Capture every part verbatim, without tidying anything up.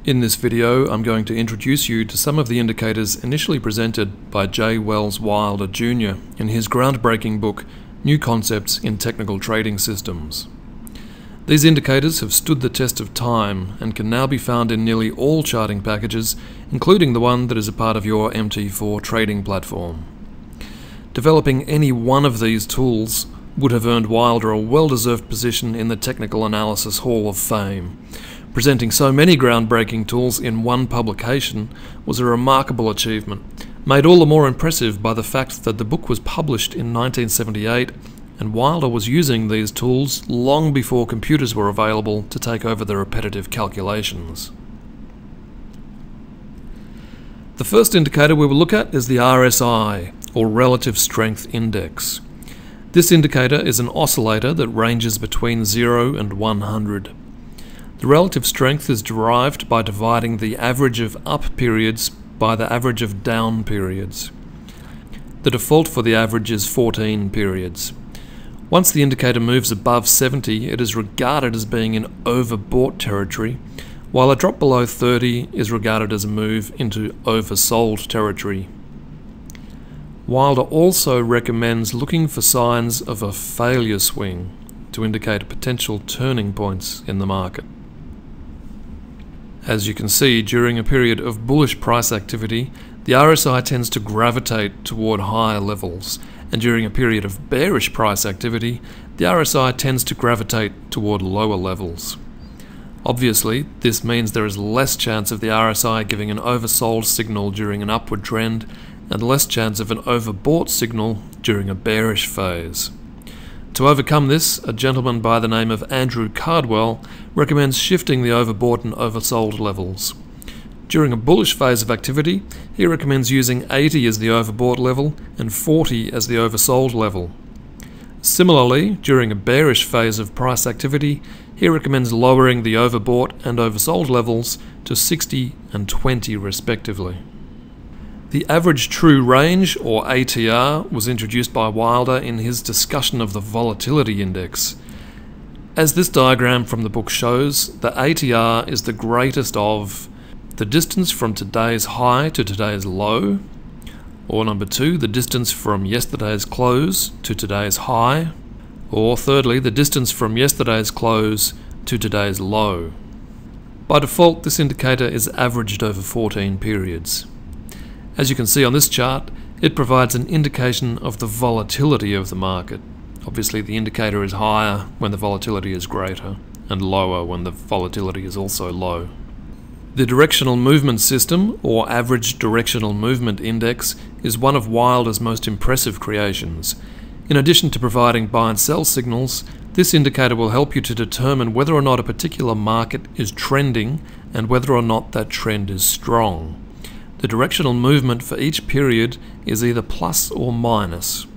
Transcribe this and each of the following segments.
In this video, I'm going to introduce you to some of the indicators initially presented by J. Wells Wilder Junior in his groundbreaking book, New Concepts in Technical Trading Systems. These indicators have stood the test of time and can now be found in nearly all charting packages, including the one that is a part of your M T four trading platform. Developing any one of these tools would have earned Wilder a well-deserved position in the Technical Analysis Hall of Fame. Presenting so many groundbreaking tools in one publication was a remarkable achievement, made all the more impressive by the fact that the book was published in nineteen seventy-eight and Wilder was using these tools long before computers were available to take over the repetitive calculations. The first indicator we will look at is the R S I, or Relative Strength Index. This indicator is an oscillator that ranges between zero and one hundred. The relative strength is derived by dividing the average of up periods by the average of down periods. The default for the average is fourteen periods. Once the indicator moves above seventy, it is regarded as being in overbought territory, while a drop below thirty is regarded as a move into oversold territory. Wilder also recommends looking for signs of a failure swing to indicate potential turning points in the market. As you can see, during a period of bullish price activity, the R S I tends to gravitate toward higher levels, and during a period of bearish price activity, the R S I tends to gravitate toward lower levels. Obviously, this means there is less chance of the R S I giving an oversold signal during an upward trend, and less chance of an overbought signal during a bearish phase. To overcome this, a gentleman by the name of Andrew Cardwell recommends shifting the overbought and oversold levels. During a bullish phase of activity, he recommends using eighty as the overbought level and forty as the oversold level. Similarly, during a bearish phase of price activity, he recommends lowering the overbought and oversold levels to sixty and twenty respectively. The average true range, or A T R, was introduced by Wilder in his discussion of the volatility index. As this diagram from the book shows, the A T R is the greatest of the distance from today's high to today's low, or number two, the distance from yesterday's close to today's high, or thirdly, the distance from yesterday's close to today's low. By default, this indicator is averaged over fourteen periods. As you can see on this chart, it provides an indication of the volatility of the market. Obviously, the indicator is higher when the volatility is greater, and lower when the volatility is also low. The Directional Movement System, or Average Directional Movement Index, is one of Wilder's most impressive creations. In addition to providing buy and sell signals, this indicator will help you to determine whether or not a particular market is trending and whether or not that trend is strong. The directional movement for each period is either plus or minus.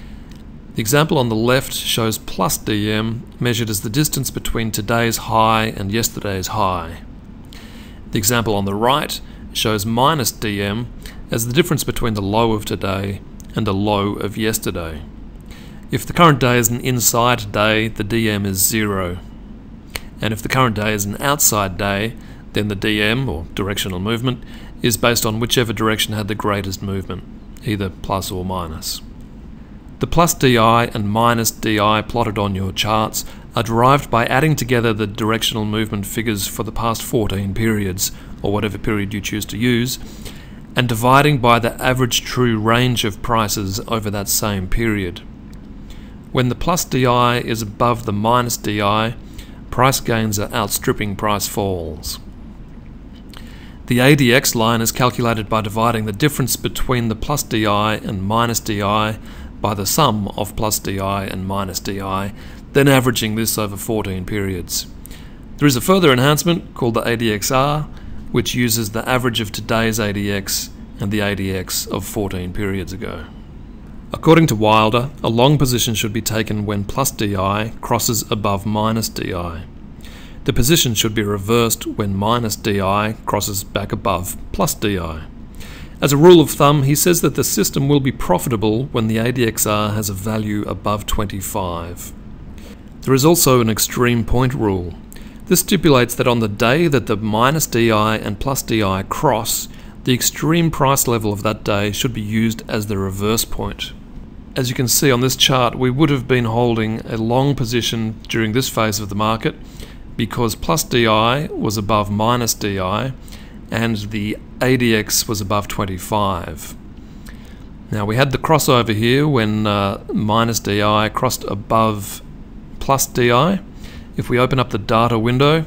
The example on the left shows plus D M, measured as the distance between today's high and yesterday's high. The example on the right shows minus D M as the difference between the low of today and the low of yesterday. If the current day is an inside day, the D M is zero. And if the current day is an outside day, then the D M, or directional movement, is based on whichever direction had the greatest movement, either plus or minus. The plus D I and minus D I plotted on your charts are derived by adding together the directional movement figures for the past fourteen periods, or whatever period you choose to use, and dividing by the average true range of prices over that same period. When the plus D I is above the minus D I, price gains are outstripping price falls. The A D X line is calculated by dividing the difference between the plus D I and minus D I by the sum of plus D I and minus D I, then averaging this over fourteen periods. There is a further enhancement called the A D X R, which uses the average of today's A D X and the A D X of fourteen periods ago. According to Wilder, a long position should be taken when plus D I crosses above minus D I. The position should be reversed when minus D I crosses back above plus D I. As a rule of thumb, he says that the system will be profitable when the A D X R has a value above twenty-five. There is also an extreme point rule. This stipulates that on the day that the minus D I and plus D I cross, the extreme price level of that day should be used as the reverse point. As you can see on this chart, we would have been holding a long position during this phase of the market because plus D I was above minus D I and the A D X was above twenty-five. Now we had the crossover here when uh, minus D I crossed above plus D I. If we open up the data window,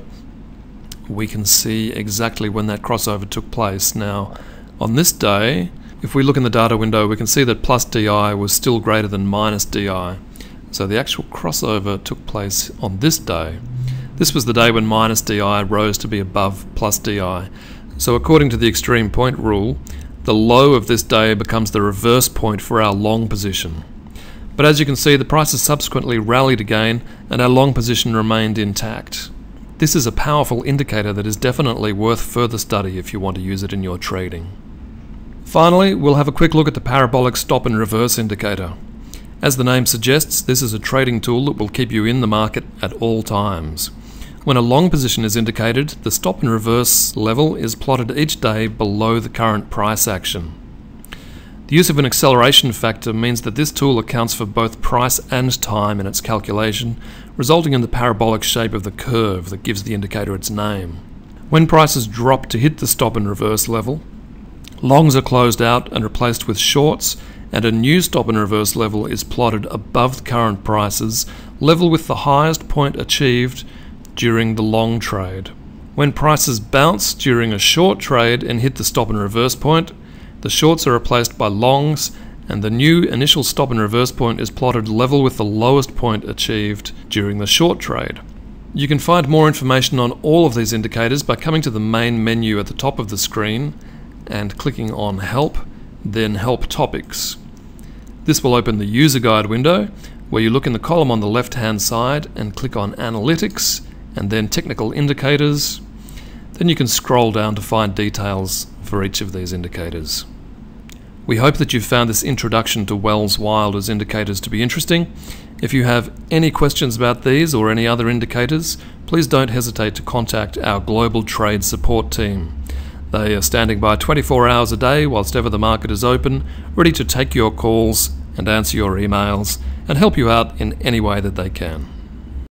we can see exactly when that crossover took place. Now on this day, if we look in the data window, we can see that plus D I was still greater than minus D I. So the actual crossover took place on this day. This was the day when minus D I rose to be above plus D I. So according to the extreme point rule, the low of this day becomes the reverse point for our long position. But as you can see, the prices subsequently rallied again and our long position remained intact. This is a powerful indicator that is definitely worth further study if you want to use it in your trading. Finally, we'll have a quick look at the Parabolic Stop and Reverse indicator. As the name suggests, this is a trading tool that will keep you in the market at all times. When a long position is indicated, the stop and reverse level is plotted each day below the current price action. The use of an acceleration factor means that this tool accounts for both price and time in its calculation, resulting in the parabolic shape of the curve that gives the indicator its name. When prices drop to hit the stop and reverse level, longs are closed out and replaced with shorts, and a new stop and reverse level is plotted above the current prices, level with the highest point achieved during the long trade. When prices bounce during a short trade and hit the stop and reverse point, the shorts are replaced by longs, and the new initial stop and reverse point is plotted level with the lowest point achieved during the short trade. You can find more information on all of these indicators by coming to the main menu at the top of the screen and clicking on Help, then Help Topics. This will open the User Guide window, where you look in the column on the left-hand side and click on Analytics, and then Technical Indicators. Then you can scroll down to find details for each of these indicators. We hope that you've found this introduction to Wells Wilder's indicators to be interesting. If you have any questions about these or any other indicators, please don't hesitate to contact our Global Trade Support team. They are standing by twenty-four hours a day whilst ever the market is open, ready to take your calls and answer your emails and help you out in any way that they can.